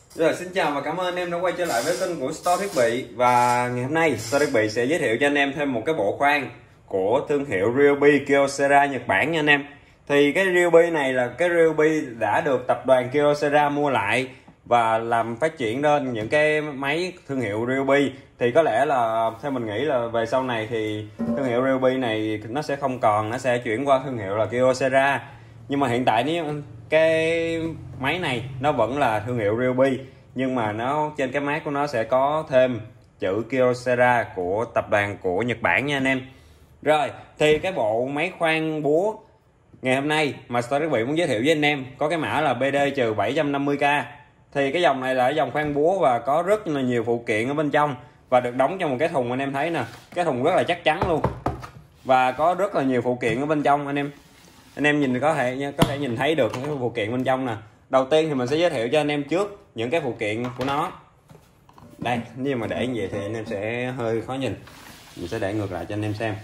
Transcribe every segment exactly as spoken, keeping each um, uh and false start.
Rồi, xin chào và cảm ơn anh em đã quay trở lại với kênh của Store Thiết Bị. Và ngày hôm nay Store Thiết Bị sẽ giới thiệu cho anh em thêm một cái bộ khoan của thương hiệu Ryobi Kyocera Nhật Bản nha anh em. Thì cái Ryobi này là cái Ryobi đã được tập đoàn Kyocera mua lại và làm phát triển lên những cái máy thương hiệu Ryobi. Thì có lẽ là theo mình nghĩ là về sau này thì thương hiệu Ryobi này nó sẽ không còn, nó sẽ chuyển qua thương hiệu là Kyocera. Nhưng mà hiện tại nếu cái máy này nó vẫn là thương hiệu Ryobi, nhưng mà nó trên cái mác của nó sẽ có thêm chữ Kyocera của tập đoàn của Nhật Bản nha anh em. Rồi, thì cái bộ máy khoan búa ngày hôm nay mà Store Thiết Bị muốn giới thiệu với anh em có cái mã là B D bảy năm mươi K. Thì cái dòng này là dòng khoan búa và có rất là nhiều phụ kiện ở bên trong và được đóng trong một cái thùng. Anh em thấy nè, cái thùng rất là chắc chắn luôn và có rất là nhiều phụ kiện ở bên trong. Anh em anh em nhìn có thể có thể nhìn thấy được những phụ kiện bên trong nè. Đầu tiên thì mình sẽ giới thiệu cho anh em trước những cái phụ kiện của nó. Đây, nếu mà để như vậy thì anh em sẽ hơi khó nhìn, mình sẽ để ngược lại cho anh em xem.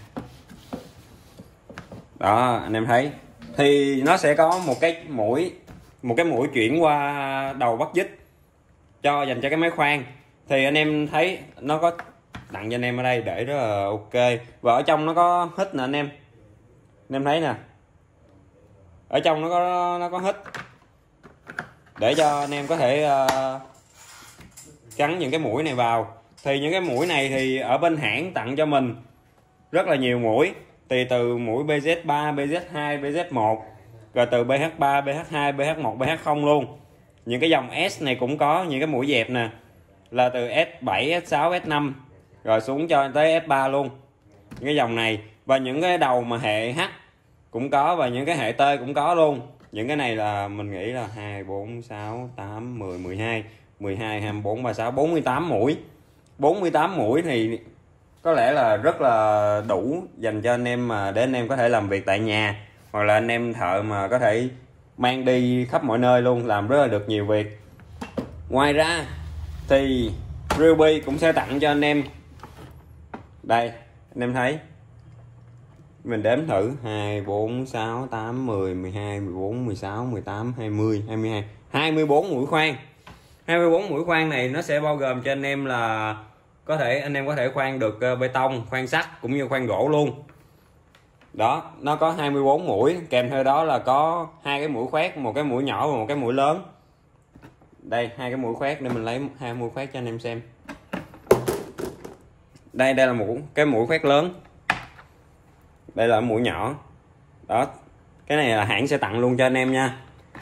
Đó, anh em thấy thì nó sẽ có một cái mũi một cái mũi chuyển qua đầu bắt vít cho dành cho cái máy khoan. Thì anh em thấy nó có tặng cho anh em ở đây để rất là ok. Và ở trong nó có hít nè anh em. Anh em thấy nè, ở trong nó có nó có hít để cho anh em có thể uh, gắn những cái mũi này vào. Thì những cái mũi này thì ở bên hãng tặng cho mình rất là nhiều mũi, thì từ mũi B Z ba, B Z hai, B Z một, rồi từ B H ba, B H hai, B H một, B H không luôn. Những cái dòng S này cũng có những cái mũi dẹp nè, là từ S bảy, S sáu, S năm rồi xuống cho tới S ba luôn, những cái dòng này. Và những cái đầu mà hệ H cũng có, và những cái hệ T cũng có luôn. Những cái này là mình nghĩ là hai, bốn, sáu, tám, mười, mười hai, mười hai, hai mươi bốn, ba mươi sáu, bốn mươi tám mũi. bốn mươi tám mũi thì có lẽ là rất là đủ dành cho anh em mà để anh em có thể làm việc tại nhà, hoặc là anh em thợ mà có thể mang đi khắp mọi nơi luôn, làm rất là được nhiều việc. Ngoài ra thì Ryobi cũng sẽ tặng cho anh em đây, anh em thấy mình đếm thử hai, bốn, sáu, tám, mười, mười hai, mười bốn, mười sáu, mười tám, hai mươi, hai mươi hai, hai mươi bốn mũi khoan. hai mươi bốn mũi khoan này nó sẽ bao gồm cho anh em là có thể anh em có thể khoan được bê tông, khoan sắt cũng như khoan gỗ luôn. Đó, nó có hai mươi bốn mũi, kèm theo đó là có hai cái mũi khoét, một cái mũi nhỏ và một cái mũi lớn. Đây, hai cái mũi khoét để mình lấy hai mũi khoét cho anh em xem. Đây, đây là một cái mũi khoét lớn. Đây là mũi nhỏ. Đó, cái này là hãng sẽ tặng luôn cho anh em nha.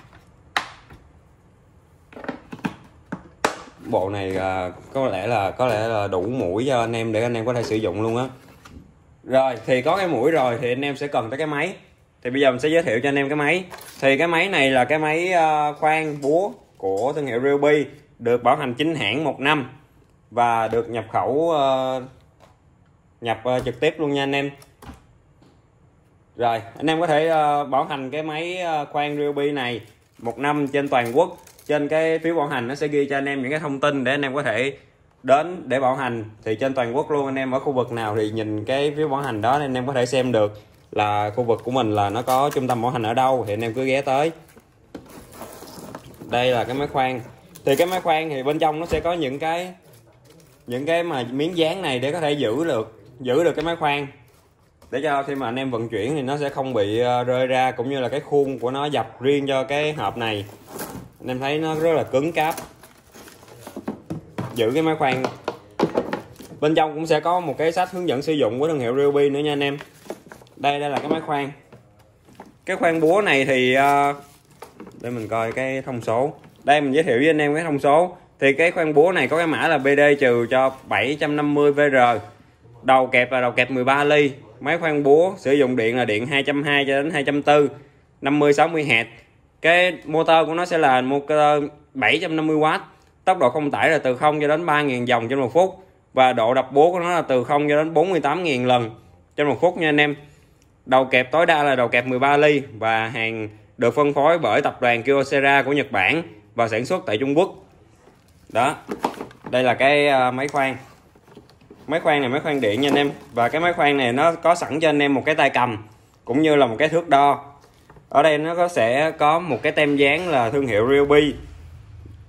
Bộ này à, có lẽ là có lẽ là đủ mũi cho anh em để anh em có thể sử dụng luôn á. Rồi, thì có cái mũi rồi thì anh em sẽ cần tới cái máy. Thì bây giờ mình sẽ giới thiệu cho anh em cái máy. Thì cái máy này là cái máy uh, khoan búa của thương hiệu Ryobi, được bảo hành chính hãng một năm và được nhập khẩu uh, nhập uh, trực tiếp luôn nha anh em. Rồi, anh em có thể uh, bảo hành cái máy uh, khoan Ryobi này một năm trên toàn quốc. Trên cái phiếu bảo hành nó sẽ ghi cho anh em những cái thông tin để anh em có thể đến để bảo hành. Thì trên toàn quốc luôn, anh em ở khu vực nào thì nhìn cái phiếu bảo hành đó anh em có thể xem được là khu vực của mình là nó có trung tâm bảo hành ở đâu, thì anh em cứ ghé tới. Đây là cái máy khoan. Thì cái máy khoan thì bên trong nó sẽ có những cái những cái mà miếng dán này để có thể giữ được giữ được cái máy khoan, để cho khi mà anh em vận chuyển thì nó sẽ không bị rơi ra, cũng như là cái khuôn của nó dập riêng cho cái hộp này. Anh em thấy nó rất là cứng cáp, giữ cái máy khoan. Bên trong cũng sẽ có một cái sách hướng dẫn sử dụng của thương hiệu Ryobi nữa nha anh em. Đây đây là cái máy khoan. Cái khoan búa này thì uh, để mình coi cái thông số. Đây mình giới thiệu với anh em cái thông số. Thì cái khoan búa này có cái mã là B D trừ cho bảy năm mươi V R. Đầu kẹp là đầu kẹp mười ba ly. Máy khoan búa sử dụng điện là điện hai trăm hai mươi cho đến hai trăm bốn mươi, năm mươi sáu mươi héc. Cái motor của nó sẽ là motor bảy trăm năm mươi oát. Tốc độ không tải là từ không cho đến ba nghìn vòng trên một phút. Và độ đập búa của nó là từ không cho đến bốn mươi tám nghìn lần trên một phút nha anh em. Đầu kẹp tối đa là đầu kẹp mười ba ly. Và hàng được phân phối bởi tập đoàn Kyocera của Nhật Bản và sản xuất tại Trung Quốc. Đó, đây là cái máy khoan. Máy khoan này máy khoan điện nha anh em. Và cái máy khoan này nó có sẵn cho anh em một cái tay cầm cũng như là một cái thước đo. Ở đây nó có sẽ có một cái tem dán là thương hiệu Ryobi.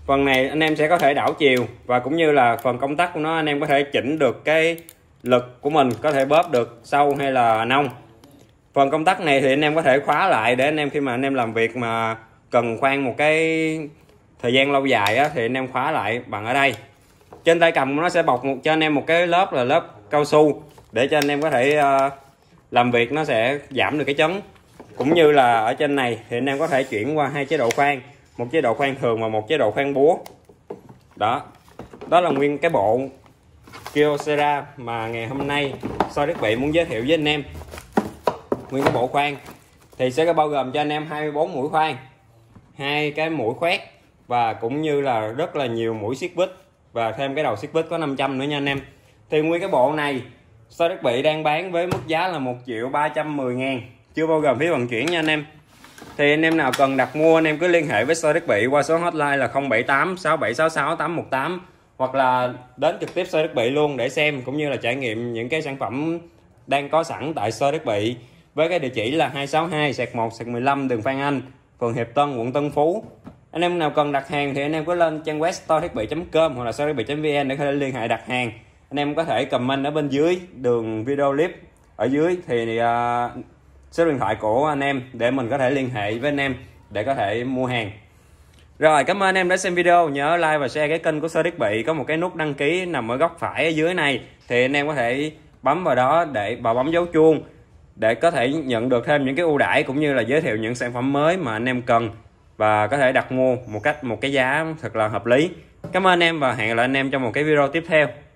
Phần này anh em sẽ có thể đảo chiều, và cũng như là phần công tắc của nó anh em có thể chỉnh được cái lực của mình, có thể bóp được sâu hay là nông. Phần công tắc này thì anh em có thể khóa lại để anh em khi mà anh em làm việc mà cần khoan một cái thời gian lâu dài á, thì anh em khóa lại bằng ở đây. Trên tay cầm nó sẽ bọc một cho anh em một cái lớp là lớp cao su để cho anh em có thể uh, làm việc nó sẽ giảm được cái chấn. Cũng như là ở trên này thì anh em có thể chuyển qua hai chế độ khoan, một chế độ khoan thường và một chế độ khoan búa. Đó, đó là nguyên cái bộ Kyocera mà ngày hôm nay Soi Thiết Bị muốn giới thiệu với anh em. Nguyên cái bộ khoan thì sẽ bao gồm cho anh em hai mươi bốn mũi khoan, hai cái mũi khoét và cũng như là rất là nhiều mũi siết bít, và thêm cái đầu siết bít có năm trăm nữa nha anh em. Thì nguyên cái bộ này Soi Thiết Bị đang bán với mức giá là một triệu ba trăm mười ngàn, chưa bao gồm phí vận chuyển nha anh em. Thì anh em nào cần đặt mua anh em cứ liên hệ với Soi Thiết Bị qua số hotline là không bảy tám sáu bảy sáu sáu tám một tám, hoặc là đến trực tiếp Soi Thiết Bị luôn để xem cũng như là trải nghiệm những cái sản phẩm đang có sẵn tại Soi Thiết Bị, với cái địa chỉ là hai sáu hai một mười lăm đường Phan Anh, phường Hiệp Tân, quận Tân Phú. Anh em nào cần đặt hàng thì anh em cứ lên trang web soi thiết bị chấm com hoặc là soi thiết bị chấm vn để có thể liên hệ đặt hàng. Anh em có thể comment ở bên dưới đường video clip ở dưới thì uh, số điện thoại của anh em để mình có thể liên hệ với anh em để có thể mua hàng. Rồi, cảm ơn anh em đã xem video, nhớ like và share cái kênh của Soi Thiết Bị, có một cái nút đăng ký nằm ở góc phải ở dưới này thì anh em có thể bấm vào đó để vào bấm dấu chuông để có thể nhận được thêm những cái ưu đãi cũng như là giới thiệu những sản phẩm mới mà anh em cần và có thể đặt mua một cách một cái giá thật là hợp lý. Cảm ơn anh em và hẹn gặp lại anh em trong một cái video tiếp theo.